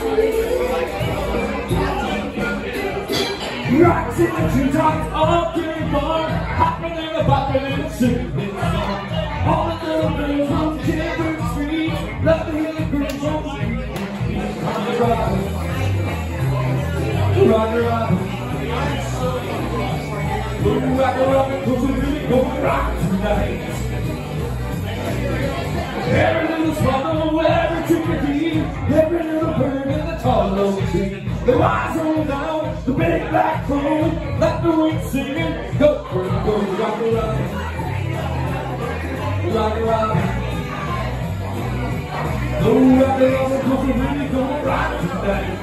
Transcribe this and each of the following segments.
Rocks in the treetops, all getting far, hopping and a bopping and a singing song. All the little girls on Jaybird Street, love to hear the girls on the street. Rockin' Robin, Rockin' Robin, Rockin' Robin, 'cause we're really gonna rock tonight. Every little swallow, every chickadee, every little bird in the tall oak tree. The wise old owl, the big black crow, let the wind singing, go for it, go, Rockin' Robin, Rockin' Robin. Go, Rockin' Robin, 'cause we're really gonna rock tonight.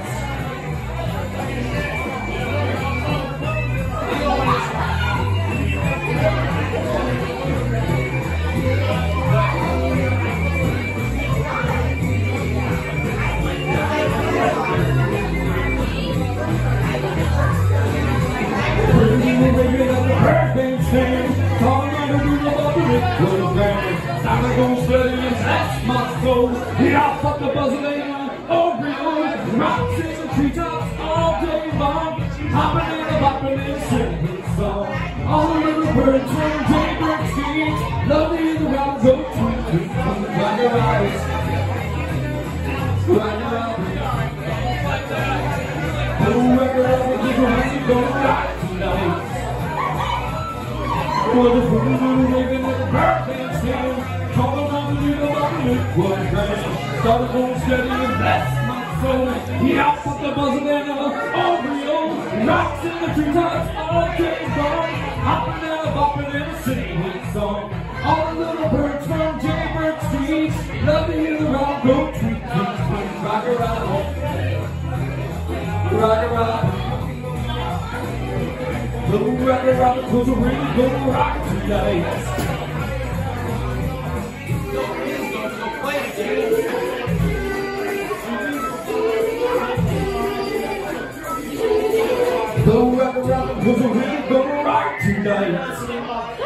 I'm gonna study and that's my soul. Yeah, fuck the buzzing oh real. Rocks in the treetops all day long, hopping and a bopping and singing song. All the little birds from Jaybird Street, love to hear the round go tweet, tweet, tweet. Rockin' Robin, Rockin' Robin. Oh, Rockin' Robin, we're really gonna rock tonight. For the pretty little raven with the bird band singing, calling on the little liquid rain. Started going steady and bless my soul. Yeah, fuck the buzzing and all real. Rocks in the treetops all day long, hopping and a bopping and a singing song. All the little birds from Jaybird Street, love to hear the round go tweet, tweet, tweet. Rockin' Robin, Rockin' Robin. Go, Rockin' Robin, 'cause we're really gonna rock tonight. Go, Rockin' Robin, 'cause we're really gonna rock tonight.